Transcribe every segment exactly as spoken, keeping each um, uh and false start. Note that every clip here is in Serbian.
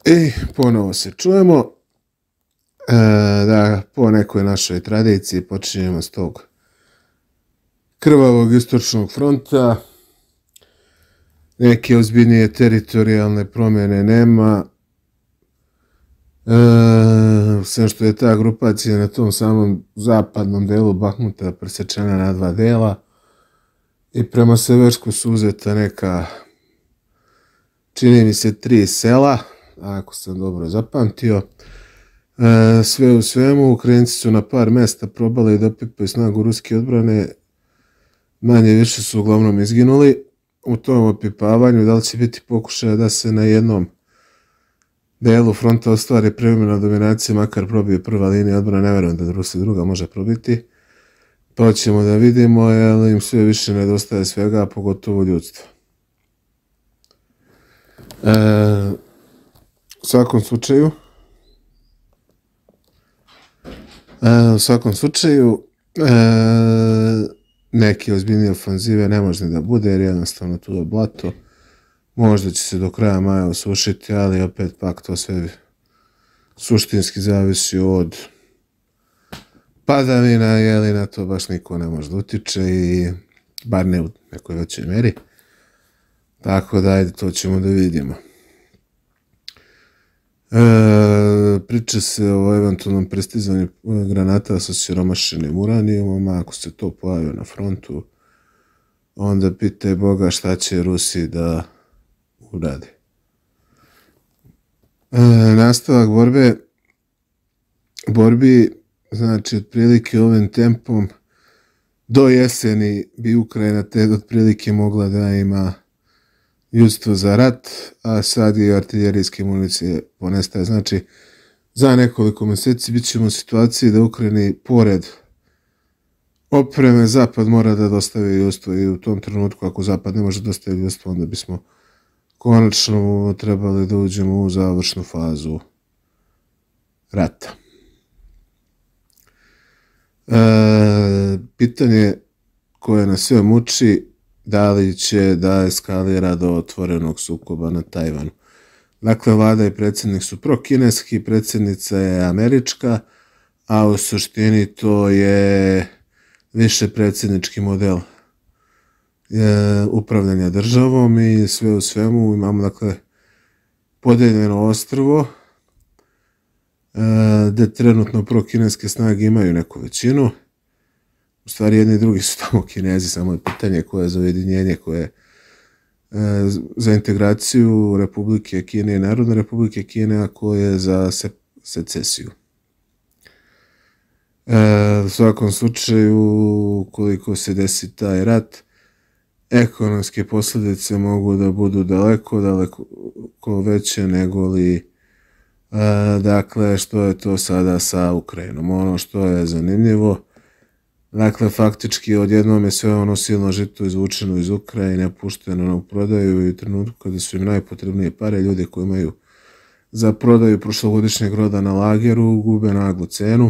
I ponovo se čujemo, e, da po nekoj našoj tradiciji počinjemo s tog krvavog istočnog fronta. Neke ozbiljnije teritorijalne promjene nema, e, sve što je ta grupacija na tom samom zapadnom delu Bahmuta presečena na dva dela i prema seversku su uzeta neka, čini mi se, tri sela, ako sam dobro zapamtio. E, sve u svemu, Ukrajinci su na par mesta probali da opipaju snagu ruske odbrane, manje više su uglavnom izginuli u tom opipavanju. Da li će biti pokušaja da se na jednom delu fronta ostvari privremena dominacija, makar probije prva linija odbrane, ne verujem da se druga može probiti, pa ćemo da vidimo, ali im sve više nedostaje svega, pogotovo ljudstva. E, u svakom slučaju, e, u svakom slučaju, e, neke ozbiljnije ofanzive ne može da bude, jer jednostavno tu je blato. Možda će se do kraja maja osušiti, ali opet pak to sve suštinski zavisi od padavina, jeli na to baš niko ne može da utiče, i bar ne u nekoj većoj meri. Tako da, ajde, to ćemo da vidimo. E, priča se o eventualnom prestizanju granata sa siromašenim uranijumom, a ako se to pojavi na frontu, onda pitaj Boga šta će Rusi da uradi. E, nastavak borbe, borbi, znači otprilike ovim tempom, do jeseni bi Ukrajina te otprilike mogla da ima ljudstvo za rat, a sad i artiljerijske municije ponestaje. Znači, za nekoliko mjeseci bit ćemo u situaciji da Ukrajini, pored opreme, Zapad mora da dostavi ljudstvo, i u tom trenutku, ako Zapad ne može dostaviti ljudstvo, onda bismo konačno trebali da uđemo u završnu fazu rata. E, pitanje koje nas sve muči, da li će da eskalira do otvorenog sukoba na Tajvanu. Dakle, vlada i predsjednik su prokineski, predsjednica je američka, a u suštini to je više predsjednički model e, upravljanja državom, i sve u svemu imamo, dakle, podeljeno ostrvo, e, gde trenutno prokineske snage imaju neku većinu. U stvari, jedni i drugi su tamo Kinezi, samo je pitanje koje je za ujedinjenje, koje je e, za integraciju Republike Kine i Narodne Republike Kine, a koje je za se, secesiju. E, u svakom slučaju, koliko se desi taj rat, ekonomske posljedice mogu da budu daleko, daleko veće nego li, e, dakle, što je to sada sa Ukrajinom. Ono što je zanimljivo, dakle, faktički odjednom je sve ono silno žito izvučeno iz Ukrajine, pušteno na prodaju, i u trenutku kada su im najpotrebnije pare, ljudi koji imaju za prodaju prošlogodišnjeg roda na lageru gube naglu cenu.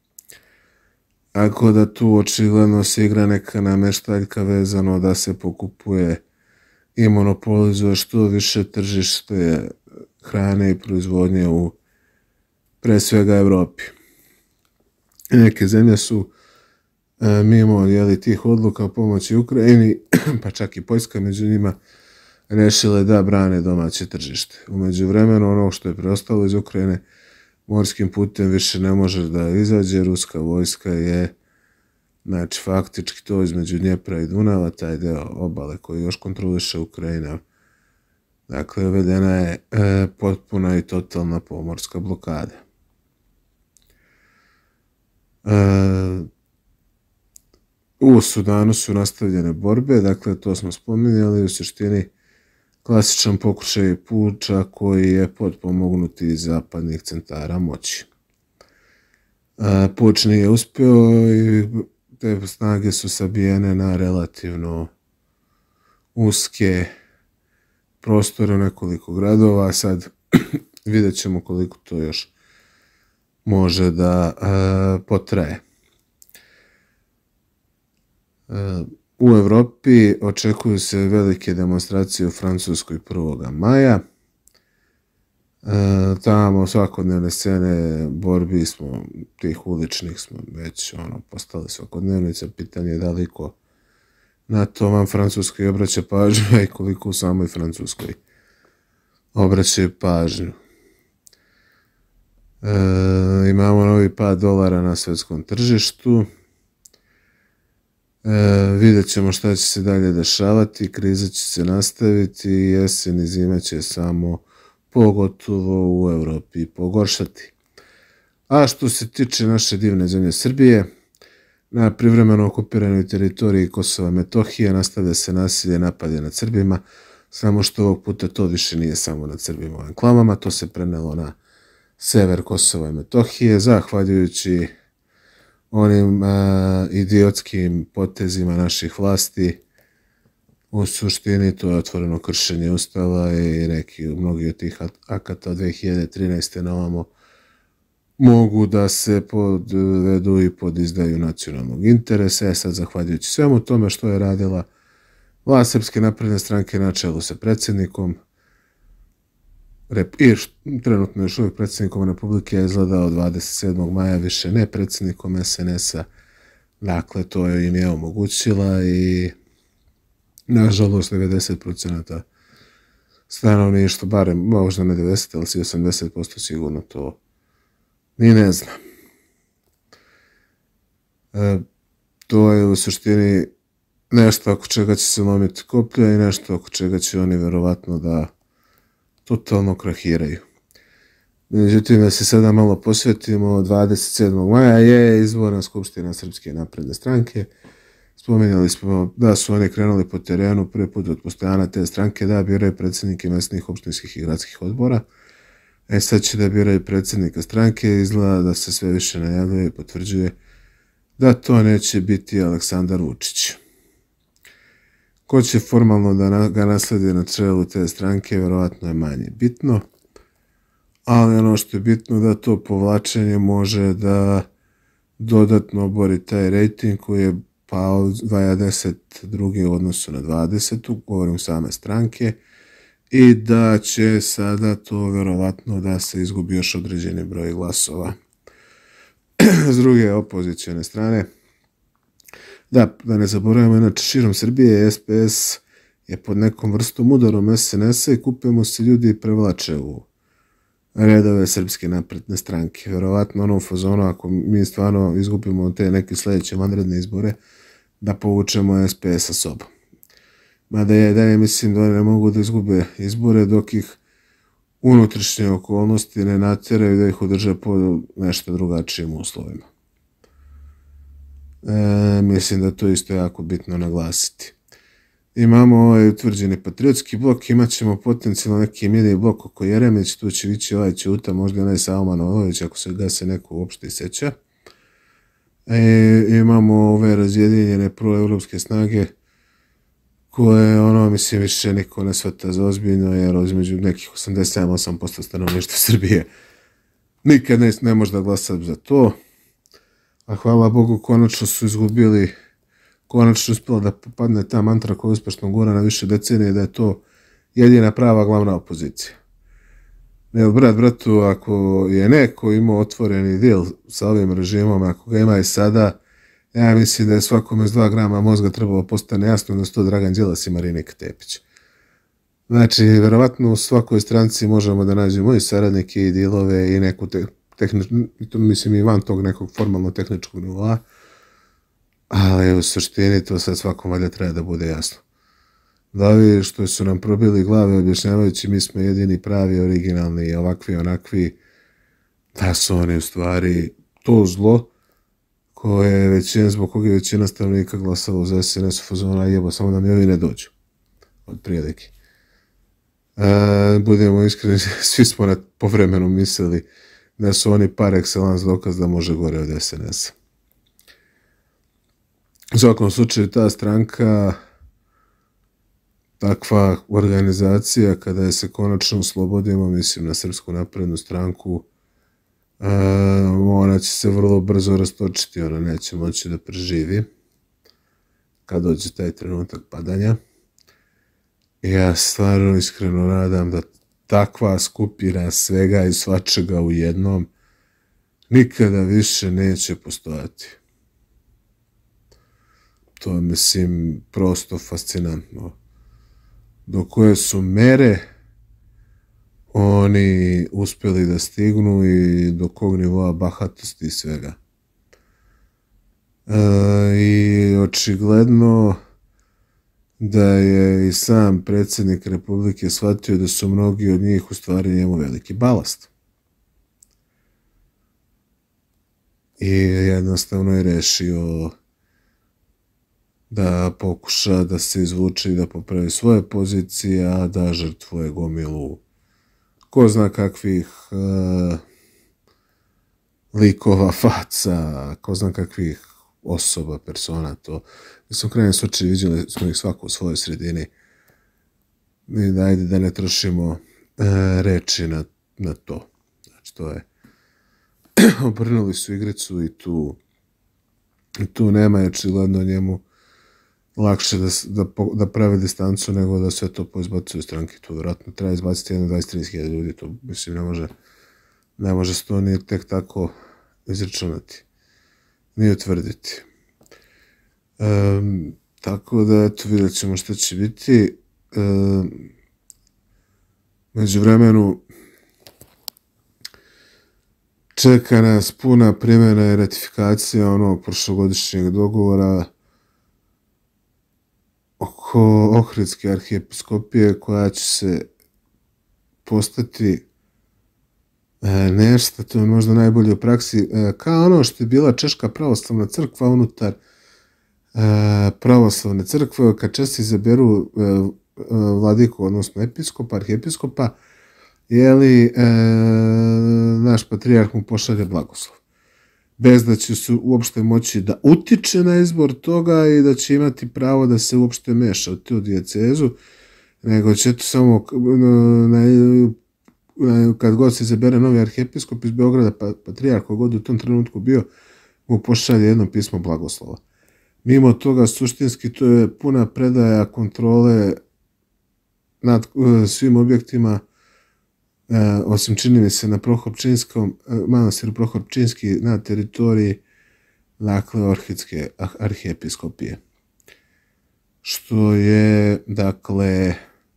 Tako da tu očigledno se igra neka nameštaljka vezano da se pokupuje i monopolizuje što više tržište hrane i proizvodnje u, pre svega, Evropi. Neke zemlje su mimo, jeli, tih odluka o pomoći Ukrajini, pa čak i Poljska među njima, rešile da brane domaće tržište. U međuvremenu, ono što je preostalo iz Ukrajine morskim putem više ne može da izađe. Ruska vojska je, znači, faktički to između Dnjepra i Dunava, taj deo obale koji još kontroliše Ukrajina, dakle, uvedena je e, potpuna i totalna pomorska blokada. E, U Sudanu su nastavljene borbe, dakle, to smo spominjali, u suštini klasičan pokušaj puča koji je potpomognut iz zapadnih centara moći. Puč nije uspio i te snage su sabijene na relativno uske prostore, nekoliko gradova. Sad vidjet ćemo koliko to još može da uh, potraje. Uh, u Evropi očekuju se velike demonstracije u Francuskoj prvog maja. E, tamo svakodnevne scene borbi smo, tih uličnih smo već ono, postali svakodnevnica. Pitanje je da li ko na to vam Francuskoj obraća pažnju i koliko u samoj Francuskoj obraćaju pažnju. E, imamo novi pad dolara na svjetskom tržištu. E, vidjet ćemo šta će se dalje dešavati, kriza će se nastaviti i jesen i zima će samo pogotovo u Evropi pogoršati. A što se tiče naše divne zemlje Srbije, na privremeno okupiranoj teritoriji Kosova i Metohije nastavlja se nasilje i napade nad Srbima, samo što ovog puta to više nije samo nad Srbima u enklavama, to se prenelo na sever Kosova i Metohije, zahvaljujući onim a, idiotskim potezima naših vlasti. U suštini to je otvoreno kršenje Ustava i neki, mnogi od tih akata od dve hiljade trinaeste na ovamo mogu da se podvedu i pod izdaju nacionalnog interesa. E sad, zahvaljujući svemu tome što je radila vlast Srpske napredne stranke na čelu sa predsjednikom i trenutno još uvijek predsjednikom Republike je izgledao dvadeset sedmog maja više ne predsjednikom es en es a. Dakle, to je im je omogućila i nažalost devedeset posto stanovništva, barem možda ne devedeset, ali si osamdeset posto sigurno to ni ne znam. E, to je u suštini nešto oko čega će se lomiti koplja i nešto oko čega će oni verovatno da totalno krahiraju. Međutim, da se sada malo posvetimo, dvadeset sedmog maja je izborna skupština Srpske napredne stranke. Spominjali smo da su oni krenuli po terenu prvi put od postojanja te stranke da biraju predsjednike mesnih, opštinskih i gradskih odbora. E sad će da biraju predsjednika stranke, izgleda da se sve više najavljuje i potvrđuje da to neće biti Aleksandar Vučić. Ko će formalno da ga nasledi na čelu te stranke, verovatno je manje bitno, ali ono što je bitno da to povlačenje može da dodatno obori taj rejting koji je pao dvadeset druge u odnosu na dvadesetu, govorim same stranke, i da će sada to verovatno da se izgubi još određeni broj glasova. S druge opozicijone strane, da, da ne zaboravimo, inače širom Srbije es pe es je pod nekom vrstom udarom es en es a i kupimo se ljudi i prevlače u redove Srpske napredne stranke. Verovatno ono u fazonu, ako mi stvarno izgubimo te neke sljedeće vanredne izbore, da povučemo es pe es sa sobom. Mada ja i dalje mislim da oni ne mogu da izgube izbore dok ih unutrašnje okolnosti ne natjeraju da ih održe po nešto drugačijim uslovima. E, mislim da to isto jako bitno naglasiti. Imamo ovaj utvrđeni patriotski blok, imat ćemo potencijalno neki mini blok oko Jeremić, tu će vići ovaj Ćuta, možda onaj Savo Manojlović, ako se ga se neko uopšte i seća. E, imamo ove razjedinjene proevropske snage, koje, ono, mislim, više niko ne shvata za ozbiljno, jer između nekih osamdeset sedam do osam posto stanovništva Srbije nikad ne, ne može da glasa za to. A hvala Bogu, konačno su izgubili, konačno uspjela da popadne ta mantra koja uspešno gura na više decenije, da je to jedina prava glavna opozicija. Jer, brat, bratu, ako je neko imao otvoreni dil sa ovim režimom, ako ga ima i sada, ja mislim da je svakome s dva grama mozga trebalo postane jasno da su to Dragan Đilas i Marinika Tepić. Znači, verovatno u svakoj stranci možemo da nađemo i saradnike i dilove i neku tehničku, mislim i van tog nekog formalno tehničkog nivoa, ali u suštini to sad svakom valjda treba da bude jasno. Da ovi što su nam probili glave objašnjavajući mi smo jedini pravi, originalni, ovakvi, onakvi, da su oni u stvari to zlo koje je većina, zbog koga je većina stanovnika glasala za es en es u fazonu, jebo, samo da mi ovi ne dođu. Od prilike. E, budemo iskreni, svi smo na povremenu mislili da su oni par excellence dokaz da može gore od es en es a. U svakom slučaju, ta stranka, takva organizacija, kada je se konačno oslobodimo, mislim na Srpsku naprednu stranku, Uh, ona će se vrlo brzo rastočiti, ona neće moći da preživi kad dođe taj trenutak padanja. Ja stvarno iskreno nadam da takva skupina svega i svačega u jednom nikada više neće postojati. To je, mislim, prosto fascinantno. Do koje su mere oni uspjeli da stignu i do kog nivoa bahatosti i svega. E, I očigledno da je i sam predsjednik Republike shvatio da su mnogi od njih u stvari njemu veliki balast. I jednostavno je rešio da pokuša da se izvuče i da popravi svoje pozicije, a da žrtvuje gomilu ko zna kakvih uh, likova, faca, ko zna kakvih osoba, persona, to. Mislim, u krajnjem slučaju vidjeli smo ih svako u svojoj sredini. I da, ajde da ne trošimo uh, reči na, na to. Znači, to je obrnuli su igricu i tu, i tu nema, je očigledno njemu lakše da, da, da prave distancu nego da sve to poizbacuju stranke. To vjerojatno treba izbaciti jedno dvadeset do trideset hiljada ljudi. To, mislim, ne može, ne može se to ni tek tako izračunati. Ni utvrditi. Um, tako da, eto, vidjet ćemo šta će biti. Um, među vremenu čeka nas puna primjena i ratifikacija onog prošlogodišnjeg dogovora oko Ohridske arhijepiskopije, koja će se postati e, nešto, to je možda najbolje u praksi, e, kao ono što je bila Češka pravoslavna crkva unutar e, pravoslavne crkve, kad često izaberu e, vladiku, odnosno episkopa, arhijepiskopa, jeli e, naš patrijarh mu pošalje blagoslov. Bez da će se uopšte moći da utiče na izbor toga i da će imati pravo da se uopšte meša u tu dijecezu, nego će to samo na, na, kad god se izabere novi arhijepiskop iz Beograda, pa, patrijarh kogod u tom trenutku bio, mu pošalje jedno pismo blagoslova. Mimo toga, suštinski, to je puna predaja kontrole nad uh, svim objektima, Uh, osim čini mi se na Prohopčinskom, uh, manastiru Prohopčinski na teritoriji, dakle, Ohridske arhijepiskopije. Što je, dakle,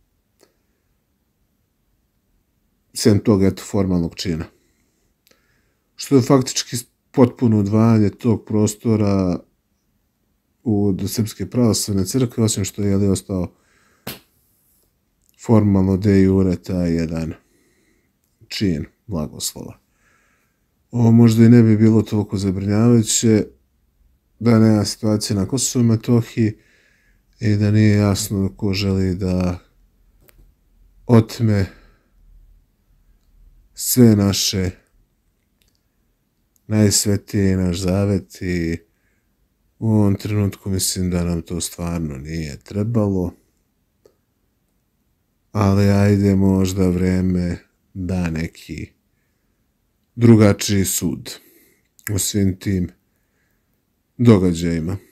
sem toga, eto, formalnog čina. Što je faktički potpuno odvajanje tog prostora u, do Srpske pravoslavne crkve, osim što je, je li ostao formalno de jure taj jedan čin blagoslova. Ovo možda i ne bi bilo toliko zabrinjavajuće da nema situacije na Kosovu i Metohiji i da nije jasno ko želi da otme sve naše najsvetije i naš zavet, i u ovom trenutku mislim da nam to stvarno nije trebalo, ali ajde, možda vreme da neki drugačiji sud u svim tim događajima.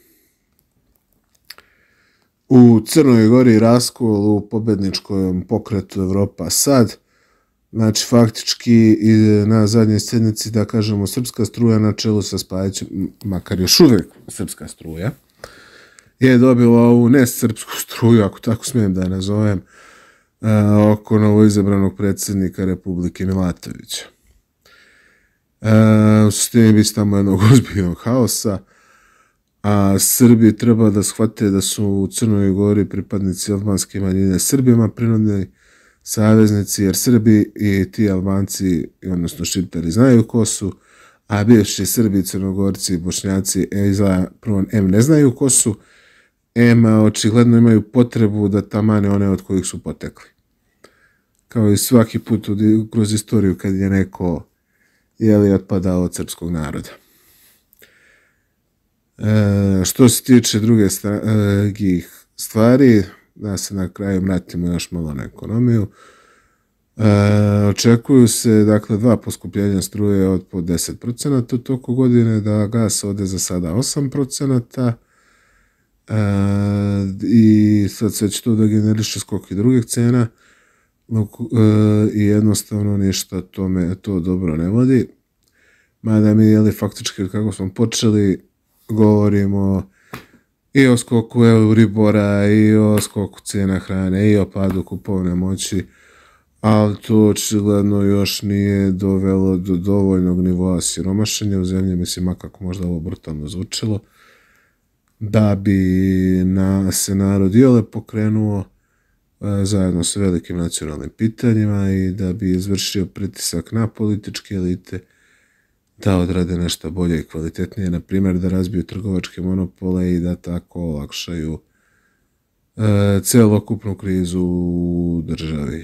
U Crnoj Gori raskol u pobedničkom pokretu Evropa sad, znači faktički na zadnjoj sjednici, da kažemo, srpska struja na čelu sa Spajićem, makar još uvijek srpska struja, je dobila ovu nesrpsku struju, ako tako smijem da je nazovem, oko novoizabranog predsjednika Republike Milatovića. U suštini biti tamo jednog ozbiljnog haosa, a Srbi treba da shvate da su u Crnoj Gori pripadnici albanske manjine Srbima prinudni saveznici, jer Srbi i ti Albanci, odnosno Šiptari, znaju ko su, a bivši Srbi, Crnogorci i Bošnjaci prvo em ne znaju ko su, em očigledno imaju potrebu da tamane one od kojih su potekli. Kao i svaki put kroz istoriju kad je neko jeli otpadao od srpskog naroda. E, što se tiče druge stvari, da se na kraju vratimo još malo na ekonomiju, e, očekuju se, dakle, dva poskupljenja struje od po deset procenata u toku godine, da gas ode za sada osam procenata, e, i sad sve će to da generiše skok i drugih cena. i jednostavno ništa tome to dobro ne vodi. Mada mi, jeli, faktički kako smo počeli, govorimo i o skoku Euribora, i o skoku cijena hrane, i o padu kupovne moći, ali to očigledno još nije dovelo do dovoljnog nivoa siromašenja u zemlji, mislim, makako možda ovo brutalno zvučilo, da bi na, se narod iole pokrenuo zajedno s velikim nacionalnim pitanjima i da bi izvršio pritisak na političke elite da odrade nešto bolje i kvalitetnije, na primjer da razbiju trgovačke monopole i da tako olakšaju e, celokupnu krizu u državi.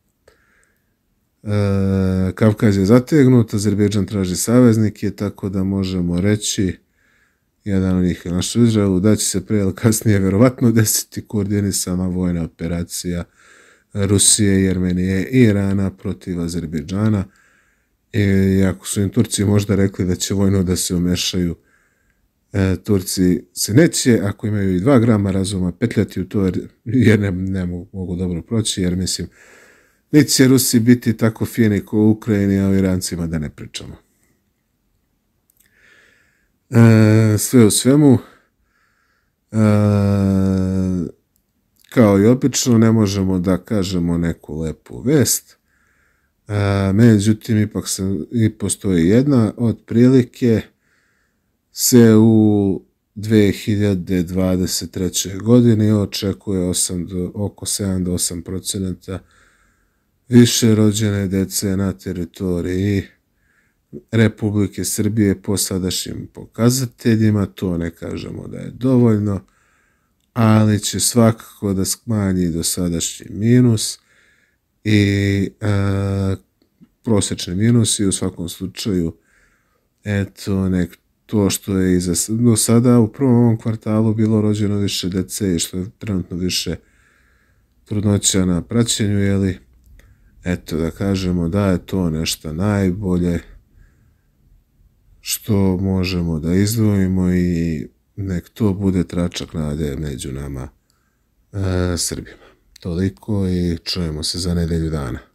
E, Kavkaz je zategnut, Azerbejdžan traži saveznike, tako da možemo reći, jedan od njih je naš u Izraelu, da će se prije ili kasnije verovatno desiti koordinisana vojna operacija Rusije, Jermenije i Irana protiv Azerbejdžana. I ako su im Turci možda rekli da će vojno da se umešaju, e, Turci se neće, ako imaju i dva grama razuma, petljati u to, jer ne, ne mogu, mogu dobro proći, jer mislim, niti će Rusi biti tako fini ko u Ukrajini, a o Irancima da ne pričamo. E, sve u svemu, e, kao i obično, ne možemo da kažemo neku lepu vest, e, međutim, ipak se, i postoji jedna, otprilike se u dve hiljade dvadeset trećoj godini očekuje osam do, oko sedam do osam procenata više rođene dece na teritoriji Republike Srbije po sadašnjim pokazateljima. To ne kažemo da je dovoljno, ali će svakako da smanji dosadašnji minus i a, prosječni minus i u svakom slučaju eto nek to što je iza, do sada u prvom ovom kvartalu bilo rođeno više dece i što je trenutno više trudnoća na praćenju, jeli, eto da kažemo da je to nešto najbolje što možemo da izdvojimo i nek to bude tračak nade među nama e, Srbima. Toliko i čujemo se za nedelju dana.